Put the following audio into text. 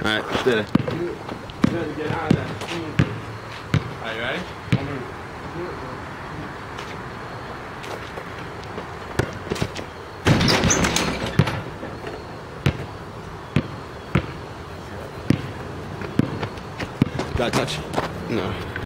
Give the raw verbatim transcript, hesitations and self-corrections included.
Alright, stay there. You gotta get out of that. Alright, you ready? Got a touch? No.